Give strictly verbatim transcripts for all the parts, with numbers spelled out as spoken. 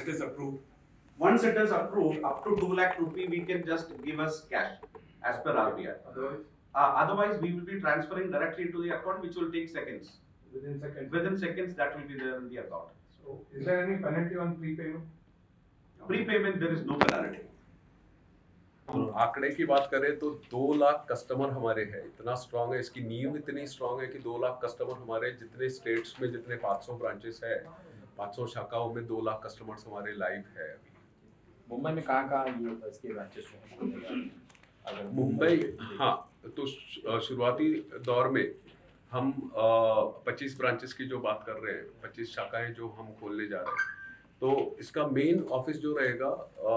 it is approved? Once it is approved, up to two lakh rupee, we can just give us cash as per R B I. Otherwise, Uh, otherwise, we will be transferring directly to the account, which will take seconds. within seconds. Within seconds, that will be there in the account. So, is there any penalty on prepayment? Prepayment, there is no penalty. हम आंकड़े की बात करें तो दो lakh customer हमारे हैं, इतना स्ट्रांग है, इसकी नींव इतनी स्ट्रांग है कि दो लाख कस्टमर हमारे, जितने स्टेट्स में जितने पाँच सौ ब्रांचेस है, पाँच सौ शाखाओं में दो लाख कस्टमर्स हमारे लाइव है अभी। मुंबई में कहाँ कहाँ ये इसके ब्रांचेस हैं? मुंबई, हाँ, तो शुरुआती दौर में हम पच्चीस ब्रांचेस की जो बात कर रहे हैं, पच्चीस शाखाएं जो हम खोलने जा रहे हैं, तो इसका मेन ऑफिस जो रहेगा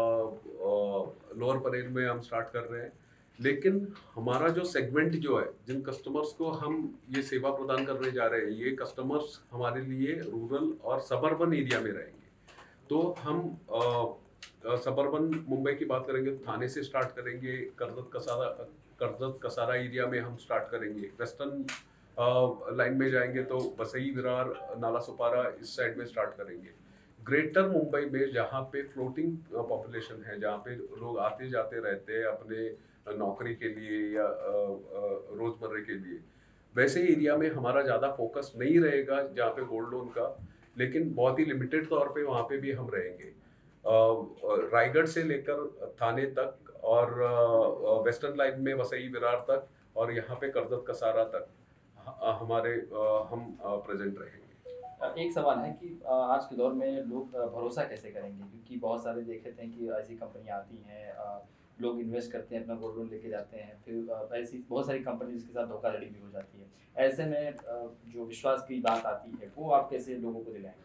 लोअर परेल में हम स्टार्ट कर रहे हैं। लेकिन हमारा जो सेगमेंट जो है, जिन कस्टमर्स को हम ये सेवा प्रदान करने जा रहे हैं, ये कस्टमर्स हमारे लिए रूरल और सबर्बन एरिया में रहेंगे। तो हम सबर्बन मुंबई की बात करेंगे तो थाने से स्टार्ट करेंगे, कर्जत कसारा कर्जत कसारा एरिया में हम स्टार्ट करेंगे, वेस्टर्न लाइन में जाएंगे तो वसई विरार नाला सुपारा इस साइड में स्टार्ट करेंगे। ग्रेटर मुंबई में जहाँ पे फ्लोटिंग पॉपुलेशन है, जहाँ पे लोग आते जाते रहते हैं अपने नौकरी के लिए या रोजमर्रे के लिए, वैसे एरिया में हमारा ज़्यादा फोकस नहीं रहेगा जहाँ पे गोल्ड लोन का, लेकिन बहुत ही लिमिटेड तौर पे वहाँ पे भी हम रहेंगे। रायगढ़ से लेकर थाने तक और वेस्टर्न लाइन में वसई विरार तक और यहाँ पे कर्जत कसारा तक हमारे हम प्रेजेंट रहेंगे। एक सवाल है कि आज के दौर में लोग भरोसा कैसे करेंगे, क्योंकि बहुत सारे देखे थे कि ऐसी कंपनियां आती हैं, लोग इन्वेस्ट करते हैं, अपना गोल्ड लोन लेके जाते हैं, फिर ऐसी बहुत सारी कंपनीज के साथ धोखाधड़ी भी हो जाती है। ऐसे में जो विश्वास की बात आती है वो आप कैसे लोगों को दिलाएंगे?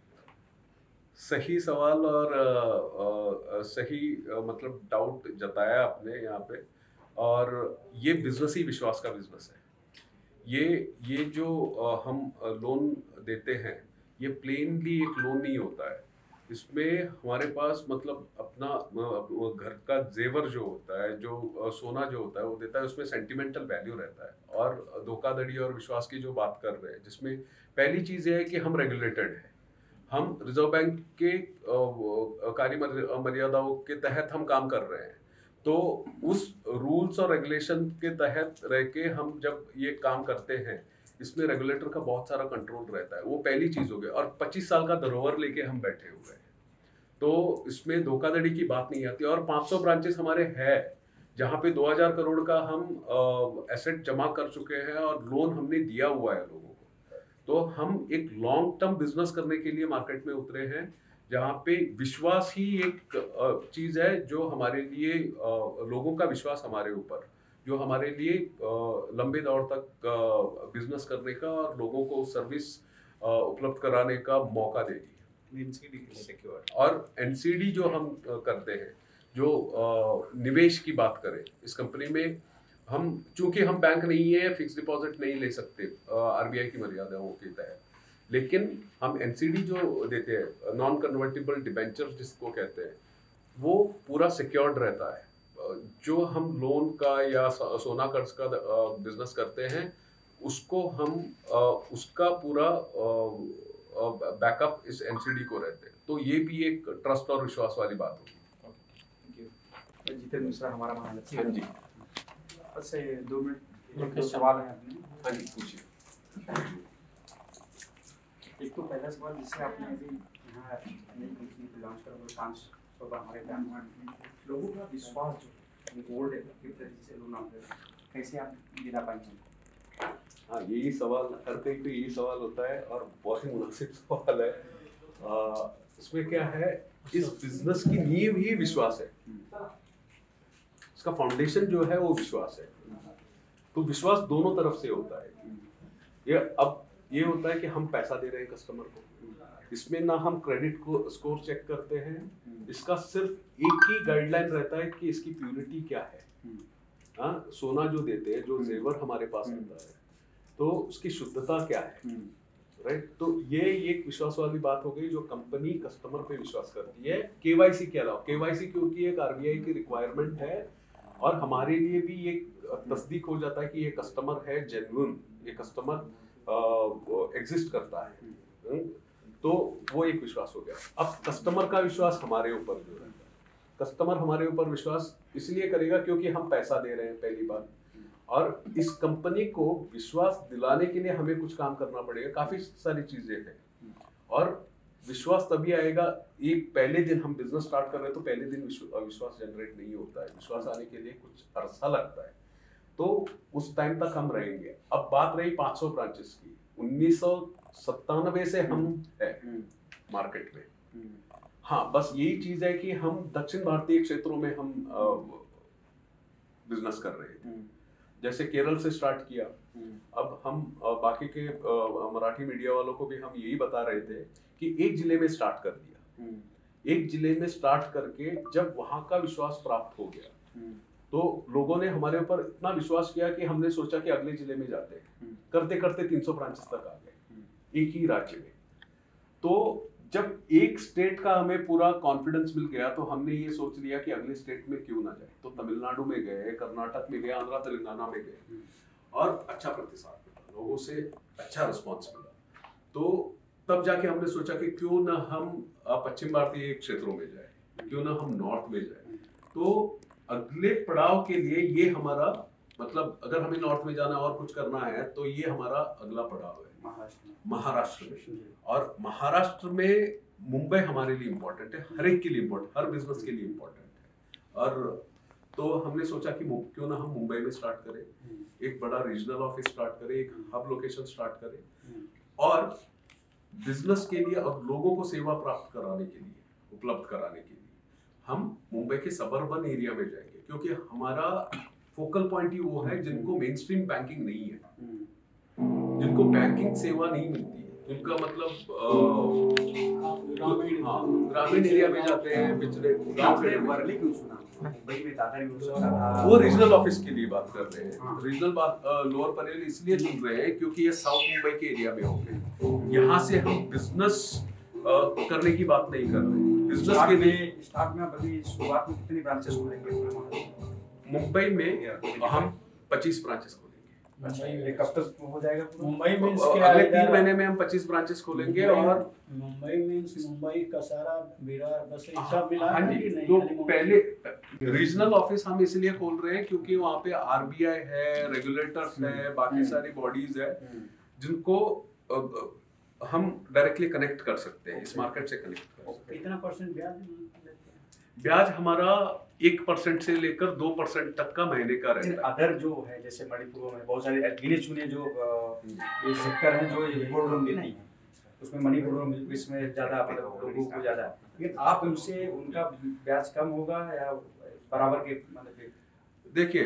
सही सवाल और आ, आ, सही आ, मतलब डाउट जताया आपने यहाँ पे, और ये बिजनेस ही विश्वास का बिजनेस है। ये ये जो आ, हम लोन देते हैं, ये प्लेनली एक लोन नहीं होता है, इसमें हमारे पास मतलब अपना घर का जेवर जो होता है, जो सोना जो होता है वो देता है, उसमें सेंटिमेंटल वैल्यू रहता है। और धोखाधड़ी और विश्वास की जो बात कर रहे हैं, जिसमें पहली चीज़ ये है कि हम रेगुलेटेड हैं, हम रिजर्व बैंक के कार्य मर्यादाओं के तहत हम काम कर रहे हैं, तो उस रूल्स और रेगुलेशन के तहत रह के हम जब ये काम करते हैं, इसमें रेगुलेटर का बहुत सारा कंट्रोल रहता है। वो पहली चीज हो गई। और पच्चीस साल का धरोहर लेके हम बैठे हुए हैं, तो इसमें धोखाधड़ी की बात नहीं आती। और पाँच सौ ब्रांचेस हमारे हैं जहाँ पे दो हज़ार करोड़ का हम एसेट जमा कर चुके हैं और लोन हमने दिया हुआ है लोगों को। तो हम एक लॉन्ग टर्म बिजनेस करने के लिए मार्केट में उतरे हैं, जहाँ पे विश्वास ही एक चीज है जो हमारे लिए, लोगों का विश्वास हमारे ऊपर, जो हमारे लिए लंबे दौर तक बिजनेस करने का और लोगों को सर्विस उपलब्ध कराने का मौका देगी। एनसीडी सिक्योर और एनसीडी जो हम करते हैं, जो निवेश की बात करें इस कंपनी में, हम चूंकि हम बैंक नहीं है, फिक्स डिपॉजिट नहीं ले सकते आरबीआई की मर्यादाओं के तहत, लेकिन हम एनसीडी जो देते हैं, नॉन कन्वर्टिबल डिबेंचर जिसको कहते हैं, वो पूरा सिक्योर्ड रहता है। जो हम लोन का या सोना कर्ज का बिजनेस करते हैं, उसको हम उसका पूरा बैकअप इस एनसीडी को रहते हैं। तो ये भी एक ट्रस्ट और विश्वास वाली बात होगी। जितेंद्र मिश्रा हमारा महालक्ष्मी। हाँ जी, बस दो मिनट दो सवाल है अपने। हाँ जी, पूछिए। एक तो पहला सवाल, जिससे आपने अभी यहाँ नई कंपनी लॉन्च करा, पाँच सौ का हमारे बैंक लोगों का विश्वास जो गोल्ड है किस तरीके से लोन आते हैं, कैसे आप दिला पाएंगे? हाँ, यही सवाल हर कहीं पे यही सवाल होता है और बहुत ही मुनासिब सवाल है। आ, इसमें क्या है, इस बिजनेस की नींव ही विश्वास है, इसका फाउंडेशन जो है वो विश्वास है। तो विश्वास दोनों तरफ से होता है। ये अब ये होता है कि हम पैसा दे रहे हैं कस्टमर को, इसमें ना हम क्रेडिट को स्कोर चेक करते हैं, इसका सिर्फ एक ही गाइडलाइन रहता है कि इसकी प्यूरिटी क्या है। हाँ, सोना जो देते हैं, जो जेवर हमारे पास रहता है, तो उसकी शुद्धता क्या है, राइट। तो ये एक विश्वास वाली बात हो गई जो कंपनी कस्टमर पे विश्वास करती है। केवाईसी के अलावा, केवाईसी क्योंकि एक आरबीआई की रिक्वायरमेंट है और हमारे लिए भी एक तस्दीक हो जाता है कि ये कस्टमर है जेन्युइन, ये कस्टमर एग्जिस्ट करता है। तो वो एक विश्वास हो गया। अब कस्टमर का विश्वास हमारे ऊपर जो रहता है, कस्टमर हमारे ऊपर विश्वास इसलिए करेगा क्योंकि हम पैसा दे रहे हैं पहली बार, और इस कंपनी को विश्वास दिलाने के लिए हमें कुछ काम करना पड़ेगा, काफी सारी चीजें हैं। और विश्वास तभी आएगा, एक पहले दिन हम बिजनेस स्टार्ट कर रहे हैं तो पहले दिन विश्वास जनरेट नहीं होता है, विश्वास आने के लिए कुछ अरसा लगता है, तो उस टाइम तक हम रहेंगे। अब बात रही पाँच सौ ब्रांचेस की, उन्नीस सौ सत्तानवे से हम है मार्केट में। हाँ, बस यही चीज है कि हम दक्षिण भारतीय क्षेत्रों में हम बिजनेस कर रहे थे, जैसे केरल से स्टार्ट किया। अब हम बाकी के मराठी मीडिया वालों को भी हम यही बता रहे थे कि एक जिले में स्टार्ट कर दिया, एक जिले में स्टार्ट करके जब वहां का विश्वास प्राप्त हो गया तो लोगों ने हमारे ऊपर इतना विश्वास किया कि हमने सोचा कि अगले जिले में जाते हैं। करते करते तीन सौ ब्रांचेस तक आ गए एक ही राज्य में। तो जब एक स्टेट का हमें पूरा कॉन्फिडेंस मिल गया तो हमने ये सोच लिया कि अगले स्टेट में क्यों ना जाए, तो तमिलनाडु में गए, कर्नाटक में गए, आंध्रा तेलंगाना में गए, और अच्छा प्रतिसाद मिला, लोगों से अच्छा रिस्पॉन्स मिला। तो तब जाके हमने सोचा कि क्यों ना हम पश्चिम भारतीय क्षेत्रों में जाए, क्यों ना हम नॉर्थ में जाए। तो अगले पड़ाव के लिए ये हमारा मतलब, अगर हमें नॉर्थ में जाना और कुछ करना है तो ये हमारा अगला पड़ाव है महाराष्ट्र में। और महाराष्ट्र में मुंबई हमारे लिए इम्पोर्टेंट है, हर एक के लिए इम्पोर्टेंट, हर बिजनेस के लिए इम्पोर्टेंट है। और तो हमने सोचा कि क्यों ना हम मुंबई में स्टार्ट करें, एक बड़ा रीजनल ऑफिस स्टार्ट करें, एक हब लोकेशन स्टार्ट करें, और बिजनेस के लिए और लोगों को सेवा प्राप्त कराने के लिए, उपलब्ध कराने के लिए हम मुंबई के सबर्बन एरिया में जाएंगे, क्योंकि हमारा फोकल पॉइंट ही वो है जिनको मेन स्ट्रीम बैंकिंग नहीं है, जिनको बैंकिंग सेवा नहीं मिलती है, जिनका मतलब ग्रामीण एरिया में जाते हैं, पिछड़े गाँव में। वर्ली क्यों चुना? मुंबई में दादर यूज होता, वो रीजनल ऑफिस के लिए बात कर रहे हैं। रीजनल बात लोअर परेल इसलिए चुन रहे हैं क्योंकि ये साउथ मुंबई के एरिया में होंगे, यहाँ से हम बिजनेस करने की बात नहीं कर रहे हैं। बिजनेस के लिए स्टार्ट में अभी शुरुआत में कितनी ब्रांचेस खोलेंगे? मुंबई में हम पच्चीस ब्रांचेस खोलेंगे। अच्छा, एक हफ्ते हो जाएगा मुंबई में अगले तीन महीने में हम पच्चीस ब्रांचेस खोलेंगे। और मुंबई मींस मुंबई का सारा विरार बस सब मिला हाँ है जी, कि नहीं? तो खाली मुंबई? पहले रीजनल ऑफिस हम इसलिए खोल रहे हैं क्योंकि वहाँ पे आरबीआई है, रेगुलेटर्स है, बाकी सारी बॉडीज है जिनको हम डायरेक्टली कनेक्ट कर सकते हैं, इस मार्केट से कनेक्ट कर सकते हैं। कितना परसेंट ब्याज लेते हैं? ब्याज हमारा एक परसेंट से लेकर दो परसेंट तक का महीने का रहता है। अदर जो है जैसे मणिपुर में बहुत सारे गिने चुने जो ये सेक्टर है जो गोल्ड लोन भी नहीं है, उसमें मणिपुर में इसमें ज्यादा मतलब लोगों को ज्यादा, लेकिन आप उनसे उनका ब्याज कम होगा या बराबर के मतलब? देखिए,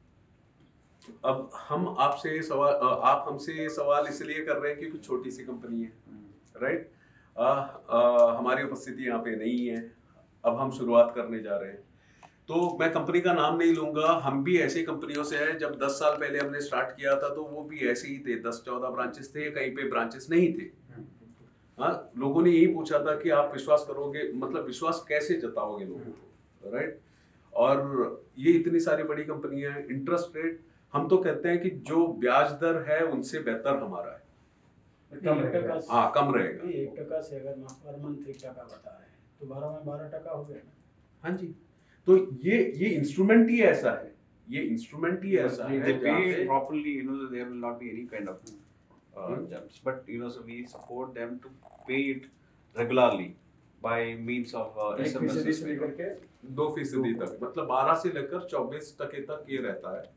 अब हम आपसे ये सवाल आप हमसे ये सवाल इसलिए कर रहे हैं क्योंकि छोटी सी कंपनी है, राइट? हमारी उपस्थिति यहाँ पे नहीं है, अब हम शुरुआत करने जा रहे हैं, तो मैं कंपनी का नाम नहीं लूंगा। हम भी ऐसी कंपनियों से हैं, जब दस साल पहले हमने स्टार्ट किया था तो वो भी ऐसे ही थे, दस चौदह ब्रांचेस थे, कहीं पे ब्रांचेस नहीं थे। हाँ, लोगों ने यही पूछा था कि आप विश्वास करोगे, मतलब विश्वास कैसे जताओगे लोगों को, राइट? और ये इतनी सारी बड़ी कंपनियां हैं, इंटरेस्ट रेट हम तो कहते हैं कि जो ब्याज दर है उनसे बेहतर हमारा है, कम टका, हाँ कम रहेगा। एक टका से अगर पर मंथ एक टका बता रहे हैं तो बारह में बारह टका हो गया ना। हाँ जी, तो ये ये इंस्ट्रूमेंट ही ऐसा है, ये इंस्ट्रूमेंट ही ऐसा है। They pay properly, you know, there will not be any kind of uh, jumps. But you know, so we support them to pay it regularly by means of uh, एक फीसदी से S M लेकर S. के दो फीसदी तक, मतलब बारह से लेकर चौबीस टके तक ये रहता है।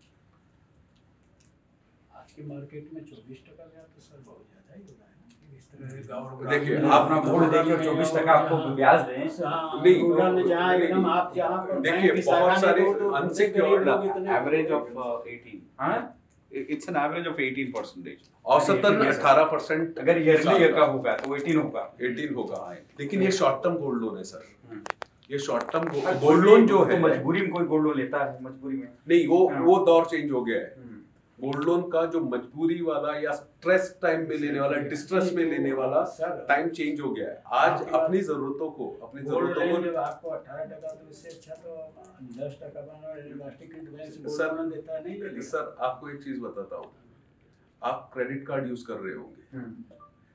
आज की मार्केट में चौबीस टका ब्याज तो सर बहुत ज्यादा ही हो रहा है ना। इस तरह से गाँव- देखिए, गाँव- आप अपना बोर्ड देखिए चौबीस टका आपको ब्याज दें। हाँ, नहीं, रूरल में जहाँ नहीं, एकदम आप जहाँ पर देखिए, बैंक की शाखा बहुत में सारे हो तो unsecured गरीब लोग इतने- Average of uh, eighteen. हाँ? It- It's an average of eighteen percentage. औसतन अठारह परसेंट अगर ईयरली का होगा तो अठारह होगा। अठारह होगा, लेकिन ये शॉर्ट टर्म गोल्ड लोन है सर। ये शॉर्ट टर्म गोल्ड लोन जो है, तो मजबूरी में कोई गोल्ड लोन लेता है, मजबूरी में नहीं, वो हाँ। वो दौर चेंज हो गया है। गोल्ड लोन का जो मजबूरी वाला या स्ट्रेस टाइम में लेने वाला, डिस्ट्रेस में लेने वाला सर टाइम चेंज हो गया है। आज आपकी बात- अपनी जरूरतों को अपनी गोल्ड जरूरतों लोन को जब आपको अठारह टका तो इससे अच्छा तो दस टका बना राष्ट्रीयकृत बैंक से सर- गोल्ड लोन देता है, नहीं लेगा। सर आपको एक चीज बताता हूँ, आप क्रेडिट कार्ड यूज कर रहे होंगे,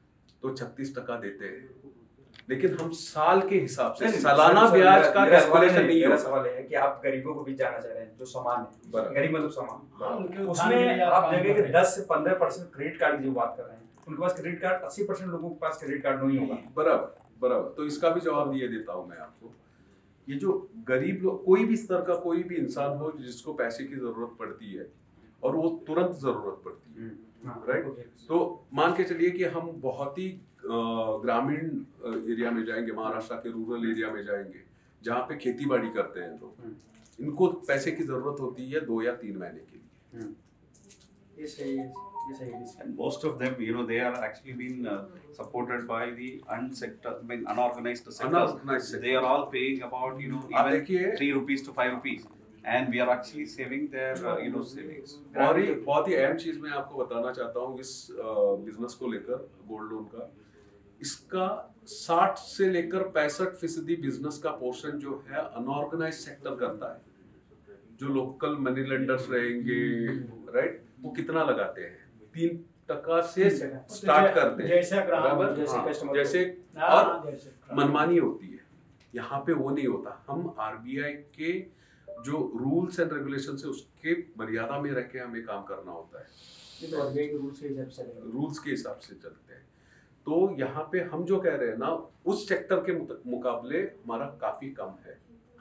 तो छत्तीस टका देते हैं, लेकिन हम साल के हिसाब से नहीं, नहीं, सालाना सर, सर, ब्याज मेरा- का मेरा सवाल कैलकुलेशन है- नहीं मेरा होता। सवाल है कि आप गरीबों को भी जाना चाह रहे हैं, जो सामान है, बराबर। गरीब मतलब सामान, हाँ, उनके उत्थान के उसमें लिए आप आप काम देखेंगे कर कि रहे हैं। दस से पंद्रह परसेंट क्रेडिट कार्ड की जो बात कर रहे हैं, उनके पास क्रेडिट कार्ड अस्सी परसेंट लोगों के पास क्रेडिट कार्ड नहीं होगा। बराबर बराबर, तो इसका भी जवाब ये देता हूँ मैं आपको। ये जो गरीब लोग, कोई भी स्तर का कोई भी इंसान हो जिसको पैसे की जरूरत पड़ती है और वो तुरंत जरूरत पड़ती है, हाँ, राइट, तो मान के चलिए कि हम बहुत ही अ, ग्रामीण एरिया में जाएंगे, महाराष्ट्र के रूरल एरिया में जाएंगे जहाँ पे खेती बाड़ी करते हैं लोग, इनको पैसे की जरूरत होती है दो या तीन महीने के लिए। ये सही है, ये सही है। And most of them, you know, they are actually been uh, supported by the unsector, I mean, unorganized sectors. Unorganized sector. They are all paying about, you know, आप even देखिए, three rupees to five rupees, and we are actually saving their, uh, you know, savings. और ही बहुत ही अहम चीज मैं आपको बताना चाहता हूँ इस बिजनेस को लेकर, गोल्ड लोन का, इसका साठ से लेकर पैंसठ फीसदी बिजनेस का पोर्शन जो है अनऑर्गेनाइज सेक्टर करता है। जो लोकल मनी लेंडर्स रहेंगे, राइट, वो कितना लगाते हैं? तीन टका से स्टार्ट करते हैं, जैसा ग्राहक, बराबर, जैसे हाँ, customer जैसे, हाँ, और जैसे ग्राहक। मनमानी होती है। यहाँ पे वो नहीं होता। हम आरबीआई के जो रूल्स एंड रेगुलेशन है उसके मर्यादा में रह के हमें काम करना होता है, ये तो आरबीआई के रूल्स के हिसाब से चलेगा। रूल्स के हिसाब से चलते हैं। तो यहाँ पे हम जो कह रहे हैं ना, उस सेक्टर के मुत- मुकाबले हमारा काफी कम है,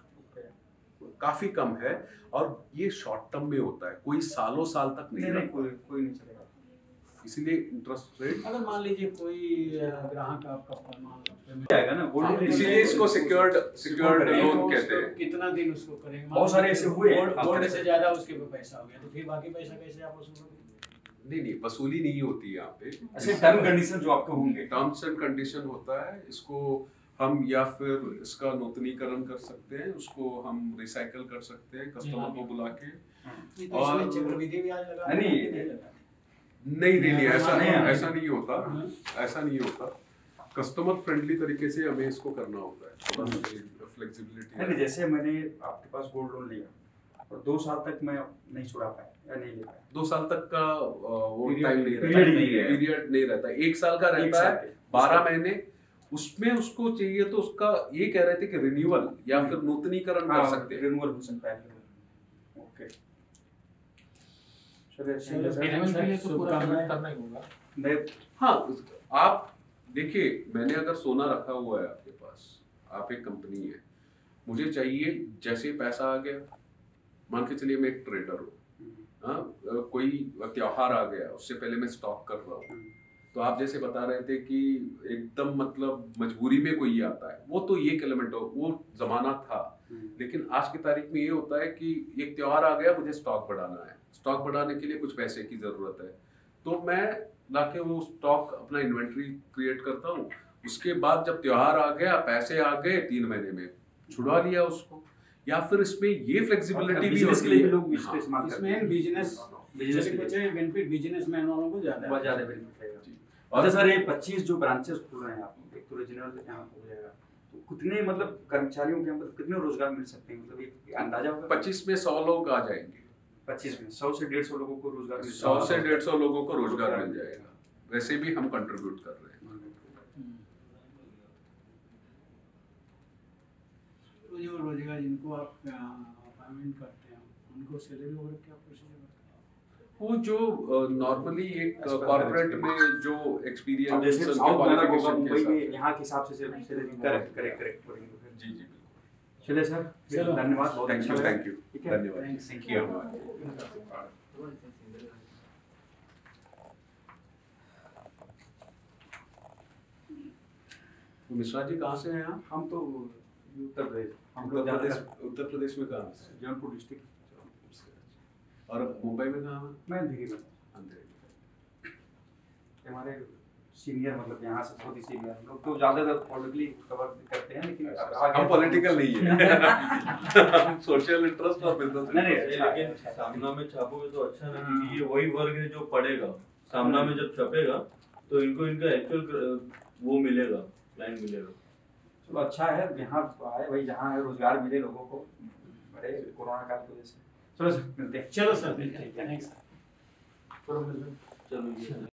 काफी कम है, और ये शॉर्ट टर्म में होता है, कोई सालों साल तक नहीं नहीं नहीं, रहता। कोई कोई नहीं चलेगा। इसीलिए इंटरेस्ट रेट, अगर मान लीजिए कोई अ, ग्राहक आपका फरमान जाएगा ना, गोल्ड लोन इसीलिए इसको सिक्योर्ड सिक्योर्ड करेंगे लोन तो कहते उसको हैं। कितना दिन उसको करेंगे? बहुत सारे ऐसे हुए हैं। गोल्ड गोल्ड से ज्यादा उसके पे पैसा हो गया, तो फिर बाकी पैसा कैसे आप वसूलोगे? नहीं नहीं, वसूली नहीं होती है यहाँ पे। ऐसे टर्म कंडीशन जो आपके होंगे, टर्म्स एंड कंडीशन होता है। इसको हम या फिर इसका नूतनीकरण कर सकते हैं, उसको हम रिसाइकल कर सकते हैं कस्टमर को बुला के। नहीं, तो इसमें और- चक्रवृद्धि ब्याज लगा नहीं, नहीं नहीं, लगा। नहीं नहीं नहीं, ऐसा नहीं, नहीं। ऐसा नहीं होता, ऐसा नहीं होता। कस्टमर फ्रेंडली तरीके से हमें इसको करना होता है, थोड़ा सा नहीं नहीं, फ्लेक्सिबिलिटी। जैसे मैंने आपके पास गोल्ड लोन लिया और दो साल तक मैं नहीं छुड़ा पाया या नहीं ले पाया, दो साल तक का अ, वो Period- टाइम नहीं period रहता, नहीं है। पीरियड नहीं रहता, एक साल का एक रहता साल है, के। बारह महीने। उसमें उसको चाहिए तो उसका ये कह रहे थे कि रिन्यूअल या फिर नूतनीकरण कर हाँ, सकते हैं। रिन्यूअल हो सकता है। ओके, चलिए चलो, सर, रिन्यूअल के लिए तो पूरा शुभकामनाएं। करना ही होगा। मैं हाँ, उस- आप देखिए, मैंने अगर सोना रखा हुआ है आपके पास, आप एक कंपनी है, मुझे चाहिए जैसे ही पैसा आ गया, मान के चलिए मैं एक ट्रेडर हूँ, हाँ, अ, कोई त्योहार आ गया, उससे पहले मैं स्टॉक कर रहा हूँ, तो आप जैसे बता रहे थे कि एकदम मतलब मजबूरी में कोई ये आता है, वो तो ये एलिमेंट हो, वो जमाना था। लेकिन आज की तारीख में ये होता है कि एक त्योहार आ गया, मुझे स्टॉक बढ़ाना है, स्टॉक बढ़ाने के लिए कुछ पैसे की जरूरत है, तो मैं लाके वो स्टॉक अपना इन्वेंट्री क्रिएट करता हूँ। उसके बाद जब त्योहार आ गया, पैसे आ गए, तीन महीने में छुड़वा लिया उसको। या फिर इसमें ये फ्लेक्सिबिलिटी भी बिजनेस के होती लिए भी है। लोग इसको इस्तेमाल करते इसमें हैं। बिजनेस बिजनेस के लिए बचे बेनिफिट बिजनेसमैन वालों को ज्यादा बहुत है। ज्यादा बेनिफिट है। जी। अच्छा सर, ये पच्चीस जो ब्रांचेस खुल रहे हैं आप, एक तो रीजनल यहाँ हो जाएगा, तो कितने मतलब कर्मचारियों के मतलब कितने रोजगार मिल सकते हैं, मतलब एक अंदाजा होगा? पच्चीस में सौ लोग आ जाएंगे, पच्चीस में सौ से डेढ़ सौ लोगों को रोजगार मिल सौ से सकता है। डेढ़ सौ लोगों को रोजगार मिल जाएगा। वैसे भी हम कंट्रीब्यूट कर रहे हैं। तो जो रोजगार जिनको आप अपॉइंटमेंट करते हैं उनको सैलरी वगैरह क्या प्रोसीजर होता है? वो जो नॉर्मली एक As per कॉर्पोरेट their में जो अब एक्सपीरियंस जैसे साउथ में अलग होगा, क्वालिफिकेशन मुंबई के में हिसाब यहाँ के हिसाब से सैलरी करेक्ट करेक्ट करेक्ट बोलेंगे। से। जी जी बिल्कुल। चलिए सर, चलो। धन्यवाद, बहुत थैंक अच्छा यू, लगा। थैंक यू, ठीक है? धन्यवाद। Thanks. Thank you. तो मिश्रा जी कहाँ से हैं आप? हम तो उत्तर प्रदेश, हम उत्तर लोग प्रदेश, ज्यादातर उत्तर प्रदेश में कहाँ से? जौनपुर डिस्ट्रिक्ट। और मुंबई में कहाँ हैं? मैं दिल्ली में, अंधेरी। हमारे सीनियर मतलब यहाँ से बहुत ही सीनियर, हम लोग तो ज्यादातर पॉलिटिकली कवर करते हैं, लेकिन आगे- हम पॉलिटिकल नहीं है। हम सोशल इंटरेस्ट और बिजनेस नहीं नहीं, इंटरेस्ट। अच्छा, लेकिन अच्छा। सामना में छापोगे तो अच्छा ना, क्योंकि ये वही वर्ग है जो पढ़ेगा, सामना में जब छपेगा तो इनको इनका एक्चुअल वो मिलेगा, क्लाइंट मिलेगा। चलो अच्छा है, यहाँ आए भाई, जहाँ है रोजगार मिले लोगों को, बड़े कोरोना काल की वजह से। चलो सर, मिलते हैं। चलो सर, थैंक्स। चलो मिलते हैं। चलो ये